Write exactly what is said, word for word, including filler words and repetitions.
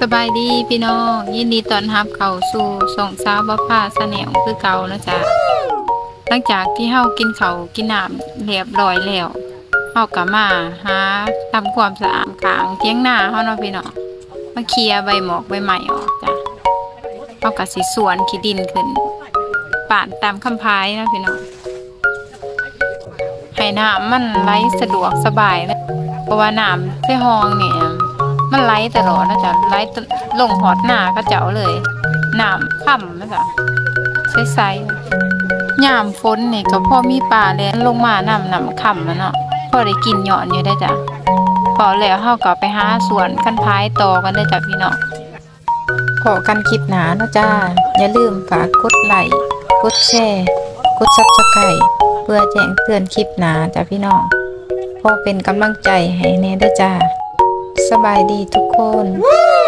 สบายดีพี่น้องยินดีต้อนรับเข้าสู่ส่องสาวบ้าผ้าสะแนวคือเก่านะจ๊ะหลังจากที่เฮากินข้าวกินน้ำเรียบร้อยแล้วเฮาก็มาหาทำความสะอาดข้างเถียงนาเฮาเนาะพี่น้องมาเคลียร์ใบหมอกใบไม้ออกจ้ะเฮาก็สิสวนขี้ดินขึ้นป่านตามคำพายนะพี่น้องให้น้ำมันไหลสะดวกสบายนะเพราะว่าน้ำที่ห้องเนี่ยมันไหลตลอดนะจ๊ะไหลลงหอดหน้าก็เจ้าเลยน้ำค่ำนะจ๊ะใสๆยามฝนนี่ก็พอมีปลาเลยลงมาน้ำน้ำค่ำแล้วเนาะพอได้กินหย่อนอยู่ได้จ้ะพอแล้วเฮาก็ไปหาสวนคันพายต่อกันได้จ้ะพี่น้องขอกันคลิปหนาเนาะจ้าอย่าลืมฝากกดไลค์กดแชร์กดซับสไครบ์เพื่อแจ้งเตือนคลิปหนาจ้ะพี่น้องพอเป็นกำลังใจให้แน่ด้วยจ้าสบายดีทุกคน